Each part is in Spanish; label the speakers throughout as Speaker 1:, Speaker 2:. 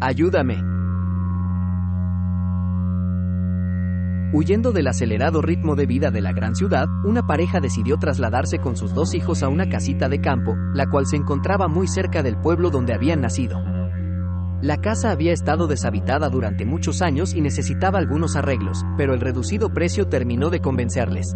Speaker 1: ¡Ayúdame! Huyendo del acelerado ritmo de vida de la gran ciudad, una pareja decidió trasladarse con sus 2 hijos a una casita de campo, la cual se encontraba muy cerca del pueblo donde habían nacido. La casa había estado deshabitada durante muchos años y necesitaba algunos arreglos, pero el reducido precio terminó de convencerles.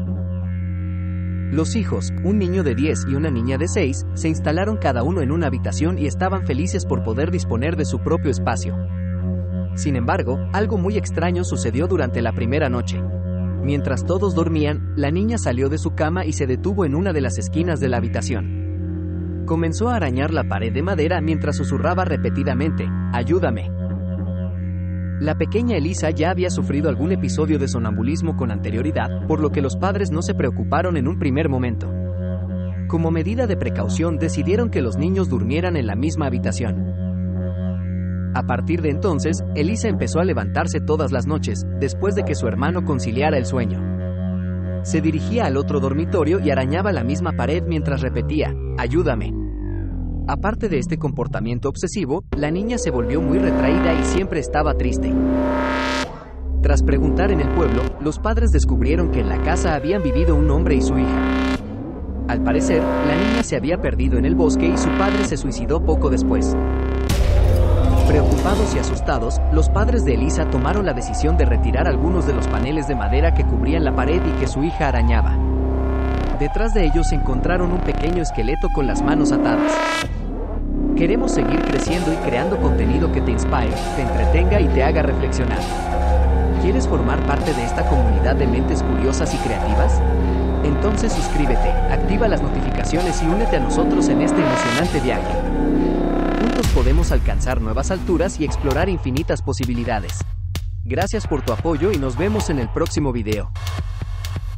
Speaker 1: Los hijos, un niño de 10 y una niña de 6, se instalaron cada uno en una habitación y estaban felices por poder disponer de su propio espacio. Sin embargo, algo muy extraño sucedió durante la primera noche. Mientras todos dormían, la niña salió de su cama y se detuvo en una de las esquinas de la habitación. Comenzó a arañar la pared de madera mientras susurraba repetidamente, ¡ayúdame! La pequeña Elisa ya había sufrido algún episodio de sonambulismo con anterioridad, por lo que los padres no se preocuparon en un primer momento. Como medida de precaución, decidieron que los niños durmieran en la misma habitación. A partir de entonces, Elisa empezó a levantarse todas las noches, después de que su hermano conciliara el sueño. Se dirigía al otro dormitorio y arañaba la misma pared mientras repetía, ¡ayúdame! Aparte de este comportamiento obsesivo, la niña se volvió muy retraída y siempre estaba triste. Tras preguntar en el pueblo, los padres descubrieron que en la casa habían vivido un hombre y su hija. Al parecer, la niña se había perdido en el bosque y su padre se suicidó poco después. Preocupados y asustados, los padres de Elisa tomaron la decisión de retirar algunos de los paneles de madera que cubrían la pared y que su hija arañaba. Detrás de ellos encontraron un pequeño esqueleto con las manos atadas. Queremos seguir creciendo y creando contenido que te inspire, te entretenga y te haga reflexionar. ¿Quieres formar parte de esta comunidad de mentes curiosas y creativas? Entonces suscríbete, activa las notificaciones y únete a nosotros en este emocionante viaje. Juntos podemos alcanzar nuevas alturas y explorar infinitas posibilidades. Gracias por tu apoyo y nos vemos en el próximo video.